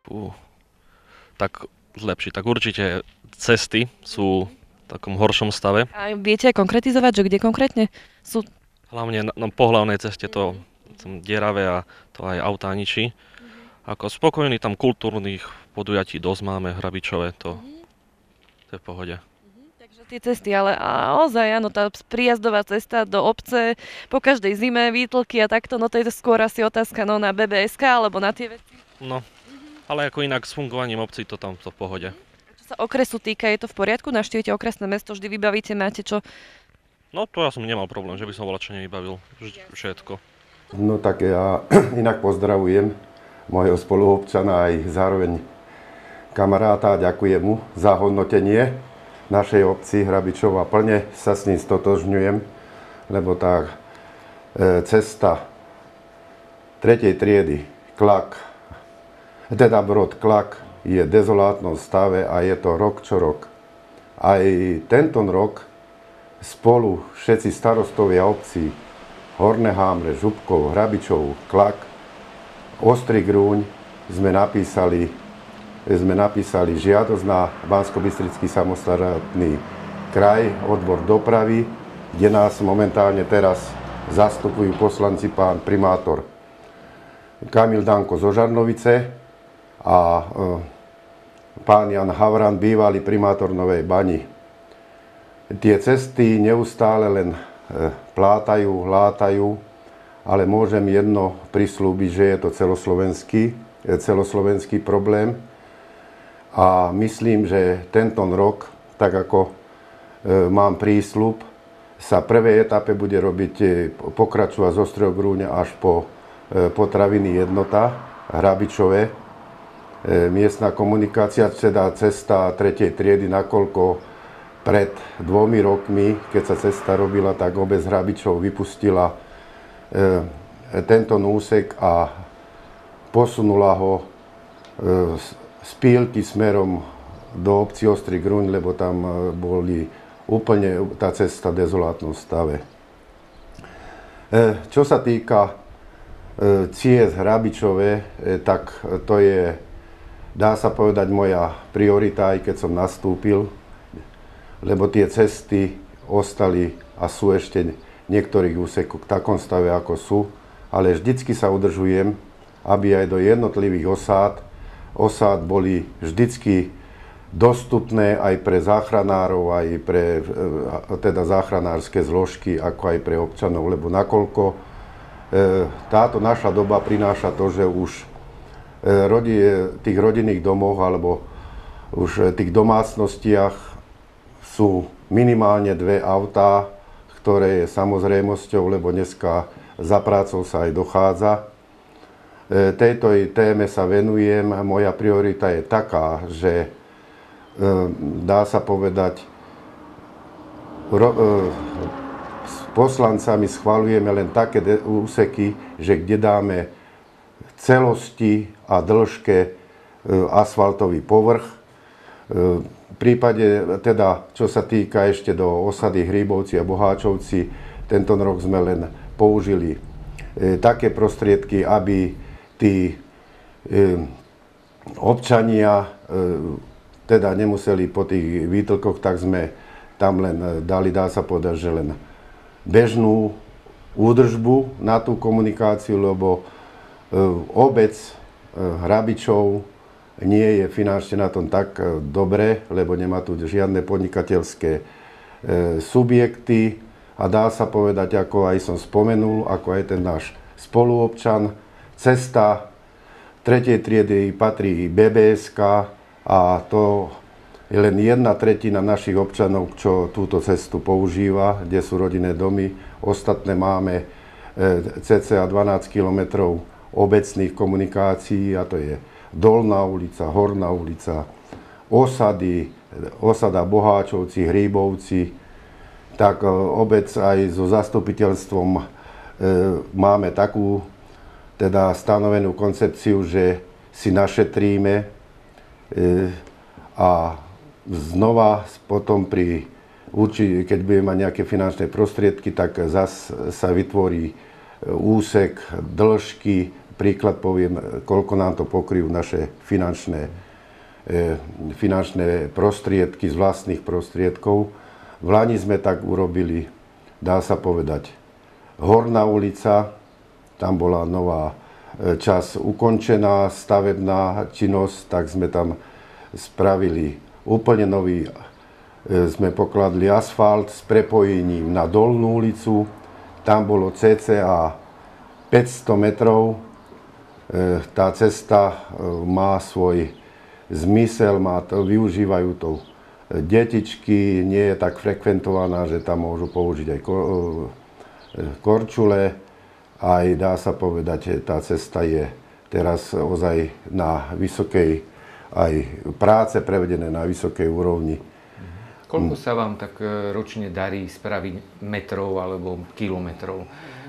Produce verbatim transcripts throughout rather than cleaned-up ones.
Pú, tak lepší. Tak určite cesty sú v takom horšom stave. A viete aj konkretizovať, že kde konkrétne sú? Hlavne na, na po hlavnej ceste to som dieravé a to aj autá ničí. Ako spokojný, tam kultúrnych podujatí dosť máme, hrabičové, to, to je v pohode. Takže tie cesty, ale a ozaj, áno, tá príjazdová cesta do obce po každej zime, výtlky a takto, no to je skôr asi otázka no, na bé bé es ká alebo na tie veci. No, ale ako inak s fungovaním obcí to tam to v pohode. Čo sa okresu týka, je to v poriadku? Navštívite okresné mesto, vždy vybavíte, máte čo? No to ja som nemal problém, že by som bola čo nevybavil. Vž- Všetko. No tak ja inak pozdravujem môjho spoluobčana aj zároveň kamaráta a ďakujem mu za hodnotenie našej obci Hrabičov a plne sa s ním stotožňujem, lebo tá e, cesta tretej triedy Klak, teda Brod Klak je v dezolátnom stave a je to rok čo rok. Aj tento rok spolu všetci starostovia obcí Horné Hámre, Župkov, Hrabičov, Klak, Ostrý Grúň sme napísali, sme napísali žiadosť na Banskobystrický samostatný kraj, odbor dopravy, kde nás momentálne teraz zastupujú poslanci pán primátor Kamil Danko zo Žarnovice a e, pán Jan Havran, bývalý primátor Novej Bani. Tie cesty neustále len e, plátajú, hlátajú, ale môžem jedno prislúbiť, že je to celoslovenský, je celoslovenský problém. A myslím, že tento rok, tak ako e, mám prísľub, sa prvej etape bude robiť, e, pokračovať z Ostrého Grúňa až po e, potraviny Jednota, Hrabičové. E, miestna komunikácia, teda cesta tretej triedy, nakoľko pred dvomi rokmi, keď sa cesta robila, tak obec Hrabičov vypustila e, tento úsek a posunula ho e, z Pílky smerom do obci Ostrý Grúň, lebo tam e, boli úplne tá cesta v dezolátnom stave. E, čo sa týka e, ciest Hrabičové, e, tak to je, dá sa povedať, moja priorita, aj keď som nastúpil, lebo tie cesty ostali a sú ešte v niektorých úsekoch v takom stave, ako sú, ale vždycky sa udržujem, aby aj do jednotlivých osád, osád boli vždycky dostupné aj pre záchranárov, aj pre teda záchranárske zložky, ako aj pre občanov, lebo nakoľko e, táto naša doba prináša to, že už e, rodi, tých rodinných domoch alebo už tých domácnostiach sú minimálne dve autá, ktoré je samozrejmosťou, lebo dneska za prácou sa aj dochádza. E, tejto téme sa venujem. Moja priorita je taká, že e, dá sa povedať, ro, e, s poslancami schvaľujeme len také de- úseky, že kde dáme celosti a dĺžke e, asfaltový povrch. E, V prípade, teda, čo sa týka ešte do osady Hríbovci a Boháčovci, tento rok sme len použili e, také prostriedky, aby tí e, občania e, teda nemuseli po tých výtlkoch, tak sme tam len dali, dá sa povedať, že len bežnú údržbu na tú komunikáciu, lebo e, obec e, Hrabičov nie je finančne na tom tak dobre, lebo nemá tu žiadne podnikateľské e, subjekty a dá sa povedať, ako aj som spomenul, ako aj ten náš spoluobčan, cesta tretej triedy patrí bé bé es ká a to je len jedna tretina našich občanov, čo túto cestu používa, kde sú rodinné domy. Ostatné máme e, cca dvanásť kilometrov obecných komunikácií a to je Dolná ulica, Horná ulica, osady, osada Boháčovci, Hríbovci, tak obec aj so zastupiteľstvom e, máme takú teda stanovenú koncepciu, že si našetríme e, a znova potom pri urči, keď budeme mať nejaké finančné prostriedky, tak zas sa vytvorí úsek dĺžky príklad poviem, koľko nám to pokryjú naše finančné, e, finančné prostriedky z vlastných prostriedkov. V Lani sme tak urobili, dá sa povedať, Horná ulica, tam bola nová e, časť ukončená, stavebná činnosť, tak sme tam spravili úplne nový, e, sme pokladli asfalt s prepojením na Dolnú ulicu, tam bolo cca päťsto metrov. Tá cesta má svoj zmysel, má to, využívajú to detičky, nie je tak frekventovaná, že tam môžu použiť aj korčule. Aj dá sa povedať, že tá cesta je teraz ozaj na vysokej, aj práce prevedené na vysokej úrovni. Koľko sa vám tak ročne darí spraviť metrov alebo kilometrov?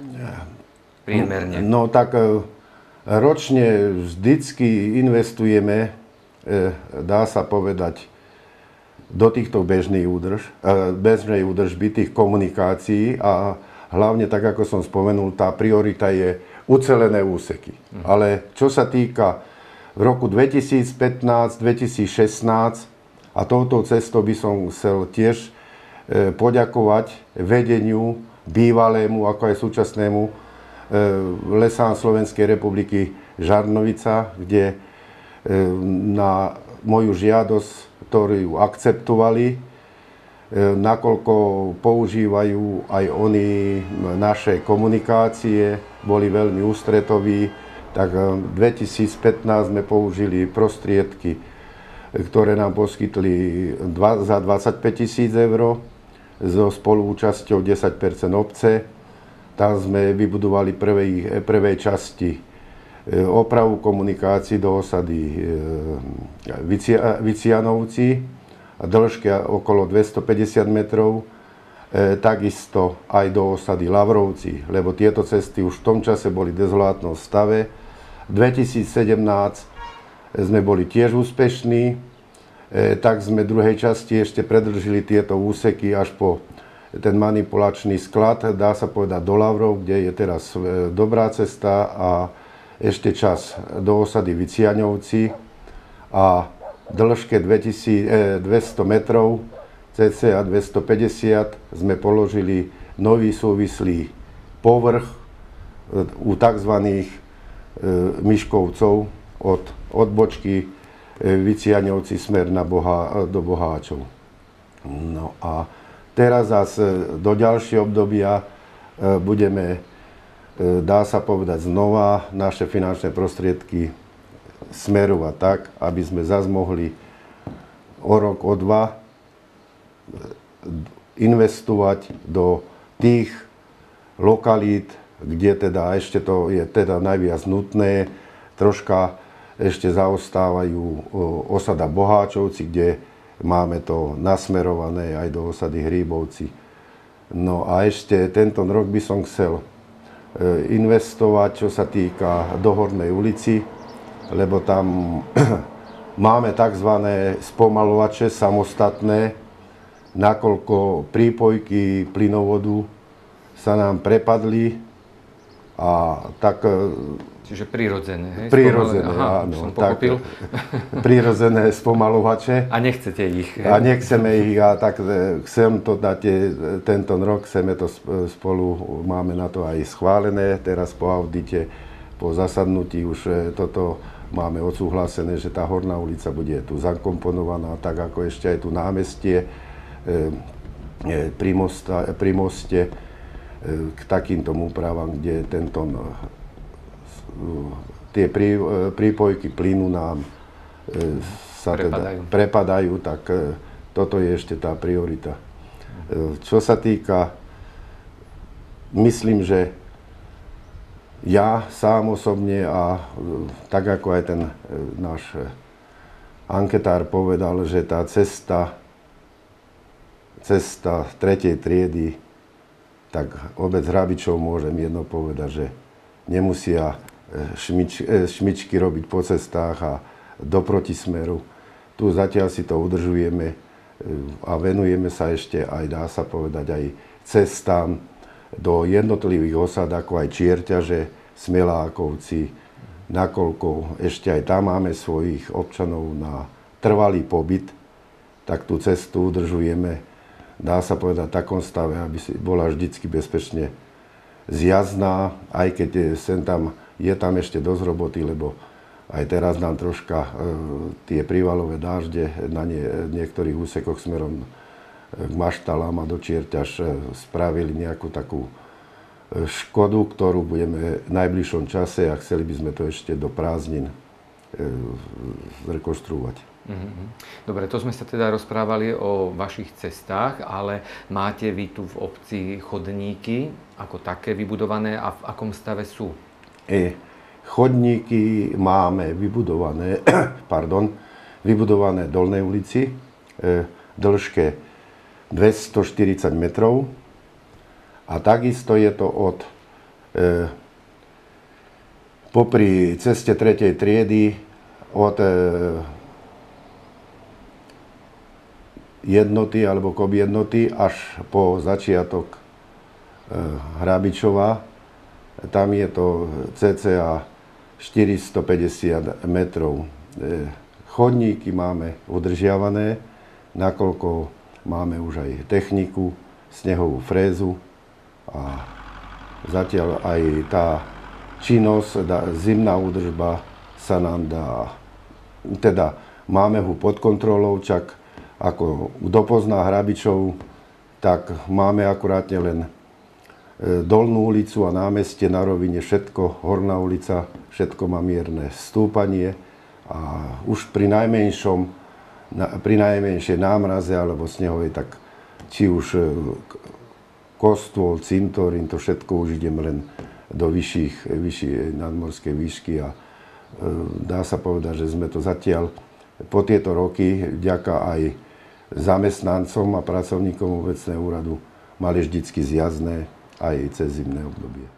Priemerne. No tak ročne vždycky investujeme, dá sa povedať, do týchto bežných údrž, bežnej údržby, tých komunikácií a hlavne, tak ako som spomenul, tá priorita je ucelené úseky. Mhm. Ale čo sa týka v roku dvetisícpätnásť dvetisícšestnásť a touto cestou by som chcel tiež poďakovať vedeniu bývalému, ako aj súčasnému Lesám Slovenskej republiky Žarnovica, kde na moju žiadosť, ktorú akceptovali, nakoľko používajú aj oni naše komunikácie, boli veľmi ústretoví, tak v dvetisícpätnásť sme použili prostriedky, ktoré nám poskytli za dvadsaťpäť tisíc eur so spoluúčasťou desať percent obce. Tam sme vybudovali prvej, prvej časti opravu komunikácií do osady Vicianovci a dĺžke okolo dvestopäťdesiat metrov, takisto aj do osady Lavrovci, lebo tieto cesty už v tom čase boli v dezolátnom stave. V dvetisícsedemnásť sme boli tiež úspešní, tak sme v druhej časti ešte predĺžili tieto úseky až po ten manipulačný sklad, dá sa povedať, do Lavrov, kde je teraz dobrá cesta, a ešte čas do osady Viciaňovci a dĺžke dvesto metrov, cca dvestopäťdesiat, sme položili nový súvislý povrch u tzv. Miškovcov od odbočky Viciaňovci smer na Boha, do Boháčov. No a teraz zase do ďalšieho obdobia budeme, dá sa povedať, znova naše finančné prostriedky smerovať tak, aby sme zase mohli o rok, o dva investovať do tých lokalít, kde teda ešte to je teda najviac nutné. Troška ešte zaostávajú osada Boháčovci, kde máme to nasmerované aj do osady Hríbovci. No a ešte tento rok by som chcel investovať, čo sa týka do Hornej ulici, lebo tam máme tzv. Spomalovače samostatné, nakoľko prípojky plynovodu sa nám prepadli a tak... Čiže prirodzené, hej? Prirodzené, Aha, áno. som pochopil. Tak, prirodzené spomalovače. A nechcete ich, hej? A nechceme ich, a tak chcem to dať tento rok, chceme to spolu, máme na to aj schválené, teraz po audite, po zasadnutí už toto máme odsúhlasené, že tá Horná ulica bude tu zakomponovaná, tak ako ešte aj tu námestie pri, mosta, pri moste k takýmto úpravám, kde tento, tie prí, prípojky plynu nám sa prepadajú. teda prepadajú, tak toto je ešte tá priorita. Čo sa týka, myslím, že ja sám osobne a tak ako aj ten náš anketár povedal, že tá cesta, cesta tretej triedy, tak obec Hrabičov môžem jedno povedať, že nemusia šmič, šmičky robiť po cestách a do protismeru. Tu zatiaľ si to udržujeme a venujeme sa ešte aj, dá sa povedať, aj cestám do jednotlivých osad, ako aj Čierťaže, Smelákovci, nakoľko ešte aj tam máme svojich občanov na trvalý pobyt, tak tú cestu udržujeme, dá sa povedať, v takom stave, aby si bola vždycky bezpečne zjazdná, aj keď sem tam, je tam ešte dosť roboty, lebo aj teraz nám troška e, tie prívalové dážde na nie, niektorých úsekoch smerom k Maštalám a do Čierťaž e, spravili nejakú takú škodu, ktorú budeme v najbližšom čase a chceli by sme to ešte do prázdnin rekonštruovať. Dobre, to sme sa teda rozprávali o vašich cestách, ale máte vy tu v obci chodníky ako také vybudované a v akom stave sú? E, chodníky máme vybudované, pardon, vybudované v Dolnej ulici, e, dĺžke dvestoštyridsať metrov. A takisto je to od e, popri ceste tretej triedy od e, jednoty alebo kob jednoty až po začiatok e, Hrábičova. Tam je to cca štyristopäťdesiat metrov. E, chodníky máme udržiavané, nakoľko máme už aj techniku, snehovú frézu. A zatiaľ aj tá činnosť, zimná údržba sa nám dá, teda máme ho pod kontrolou, čak ako kto pozná Hrábičov, tak máme akurátne len Dolnú ulicu a námestie na rovine, všetko, Horná ulica, všetko má mierne stúpanie a už pri najmenšom, pri najmenšej námraze alebo snehovej, tak či už kostôl, cintorín, to všetko už ideme len do vyšších, vyšších nadmorskej výšky a e, dá sa povedať, že sme to zatiaľ po tieto roky, vďaka aj zamestnancom a pracovníkom obecného úradu, mali vždycky zjazdné aj cez zimné obdobie.